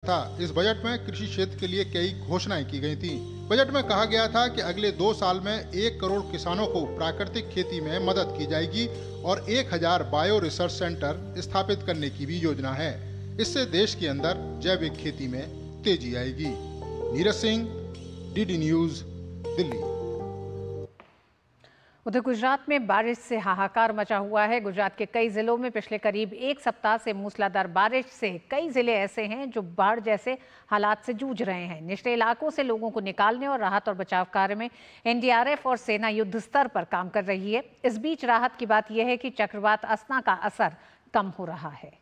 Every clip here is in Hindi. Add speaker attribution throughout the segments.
Speaker 1: था। इस बजट में कृषि क्षेत्र के लिए कई घोषणाएं की गई थी। बजट में कहा गया था कि अगले 2 साल में 1 करोड़ किसानों को प्राकृतिक खेती में मदद की जाएगी और 1000 बायो रिसर्च सेंटर स्थापित करने की भी योजना है। इससे देश के अंदर जैविक खेती में तेजी आएगी। Neeraj Singh, DD news, Delhi.
Speaker 2: उधर गुजरात में बारिश से हाहाकार मचा हुआ है। गुजरात के कई जिलों में पिछले करीब 1 सप्ताह से मूसलाधार बारिश से कई जिले ऐसे हैं जो बाढ़ जैसे हालात से जूझ रहे हैं। निचले इलाकों से लोगों को निकालने और राहत और बचाव कार्य में एनडीआरएफ और सेना युद्ध स्तर पर काम कर रही है। इस बीच राहत की बात यह है कि चक्रवात असना का असर कम हो रहा है।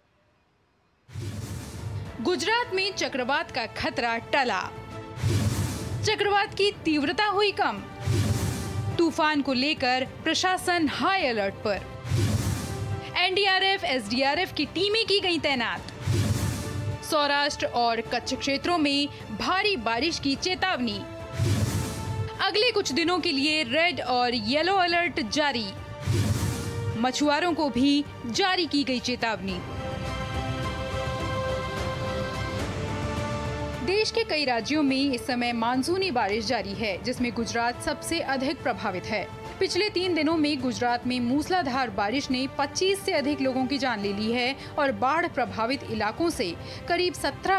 Speaker 3: गुजरात में चक्रवात का खतरा टला, चक्रवात की तीव्रता हुई कम। तूफान को लेकर प्रशासन हाई अलर्ट पर। एनडीआरएफ, एसडीआरएफ की टीमें की गई तैनात। सौराष्ट्र और कच्छ क्षेत्रों में भारी बारिश की चेतावनी। अगले कुछ दिनों के लिए रेड और येलो अलर्ट जारी। मछुआरों को भी जारी की गई चेतावनी। देश के कई राज्यों में इस समय मानसूनी बारिश जारी है, जिसमें गुजरात सबसे अधिक प्रभावित है। पिछले 3 दिनों में गुजरात में मूसलाधार बारिश ने 25 से अधिक लोगों की जान ले ली है और बाढ़ प्रभावित इलाकों से करीब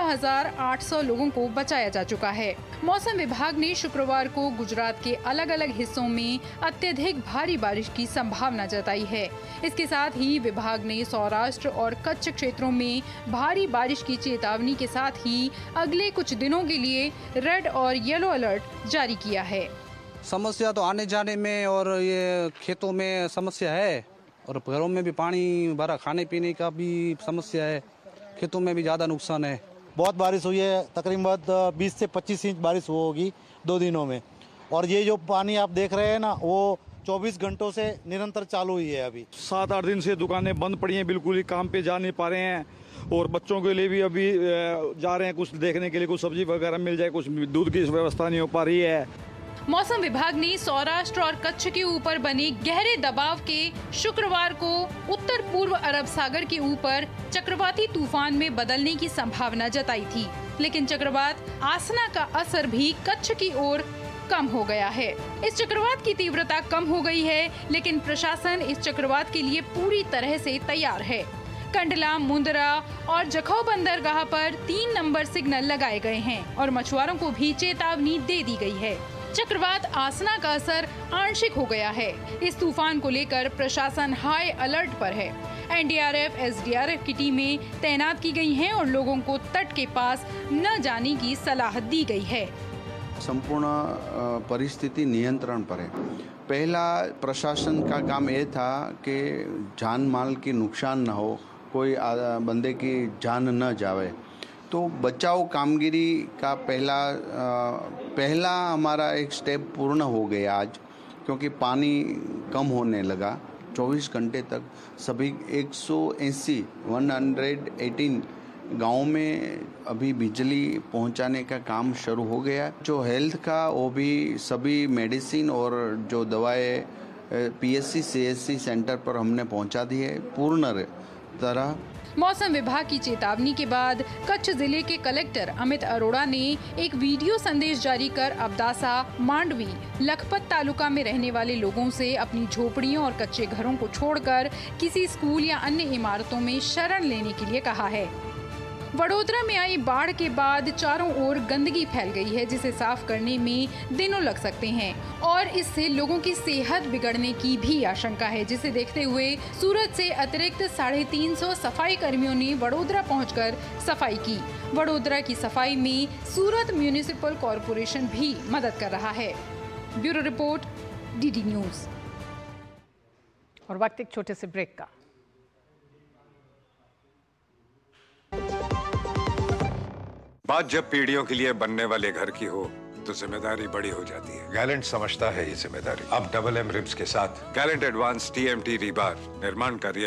Speaker 3: 17,800 लोगों को बचाया जा चुका है। मौसम विभाग ने शुक्रवार को गुजरात के अलग अलग हिस्सों में अत्यधिक भारी बारिश की संभावना जताई है। इसके साथ ही विभाग ने सौराष्ट्र और कच्छ क्षेत्रों में भारी बारिश की चेतावनी के साथ ही अगले कुछ दिनों के लिए रेड और येलो अलर्ट जारी किया है।
Speaker 4: समस्या तो आने जाने में और ये खेतों में समस्या है और घरों में भी पानी भरा, खाने पीने का भी समस्या है, खेतों में भी ज़्यादा नुकसान है।
Speaker 5: बहुत बारिश हुई है, तकरीबन 20 से 25 इंच बारिश होगी 2 दिनों में। और ये जो पानी आप देख रहे हैं ना, वो 24 घंटों से निरंतर चालू ही है। अभी
Speaker 6: 7-8 दिन से दुकानें बंद पड़ी हैं, बिल्कुल ही काम पे जा नहीं पा रहे हैं। और बच्चों के लिए भी अभी जा रहे हैं कुछ देखने के लिए, कुछ सब्जी वगैरह मिल जाए, कुछ दूध की व्यवस्था नहीं हो पा रही है।
Speaker 3: मौसम विभाग ने सौराष्ट्र और कच्छ के ऊपर बने गहरे दबाव के शुक्रवार को उत्तर पूर्व अरब सागर के ऊपर चक्रवाती तूफान में बदलने की संभावना जताई थी, लेकिन चक्रवात आसना का असर भी कच्छ की ओर कम हो गया है। इस चक्रवात की तीव्रता कम हो गई है, लेकिन प्रशासन इस चक्रवात के लिए पूरी तरह से तैयार है। कंडला, मुंद्रा और जखौ बंदरगाह पर 3 नंबर सिग्नल लगाए गए हैं और मछुआरों को भी चेतावनी दे दी गई है। चक्रवात आसना का असर आंशिक हो गया है। इस तूफान को लेकर प्रशासन हाई अलर्ट पर है। एनडीआरएफ, एसडीआरएफ की टीमें तैनात की गई हैं और लोगों को तट के पास न जाने की सलाह दी गई है।
Speaker 7: संपूर्ण परिस्थिति नियंत्रण पर है। पहला प्रशासन का काम ये था कि जान माल की नुकसान न हो, कोई बंदे की जान न जावे, तो बचाव कामगिरी का पहला हमारा एक स्टेप पूर्ण हो गया आज, क्योंकि पानी कम होने लगा। 24 घंटे तक सभी 118 गाँव में अभी बिजली पहुंचाने का काम शुरू हो गया। जो हेल्थ का, वो भी सभी मेडिसिन और जो दवाएं पीएससी सीएससी सेंटर पर हमने पहुंचा दी है पूर्ण तरह।
Speaker 3: मौसम विभाग की चेतावनी के बाद कच्छ जिले के कलेक्टर अमित अरोड़ा ने एक वीडियो संदेश जारी कर अब्दासा, मांडवी, लखपत तालुका में रहने वाले लोगों से अपनी झोपड़ियों और कच्चे घरों को छोड़कर किसी स्कूल या अन्य इमारतों में शरण लेने के लिए कहा है। वडोदरा में आई बाढ़ के बाद चारों ओर गंदगी फैल गई है, जिसे साफ करने में दिनों लग सकते हैं और इससे लोगों की सेहत बिगड़ने की भी आशंका है, जिसे देखते हुए सूरत से अतिरिक्त 350 सफाई कर्मियों ने वडोदरा पहुंचकर सफाई की। वडोदरा की सफाई में सूरत म्यूनिसिपल कॉरपोरेशन भी मदद कर रहा है। Bureau report, DD news.
Speaker 2: और वक्त एक छोटे से ब्रेक का।
Speaker 8: बात जब पीढ़ियों के लिए बनने वाले घर की हो तो जिम्मेदारी बड़ी हो जाती है।
Speaker 9: गैलेंट समझता है ये जिम्मेदारी। अब डबल एम रिब्स के साथ
Speaker 8: गैलेंट एडवांस TMT रीबार निर्माण कार्य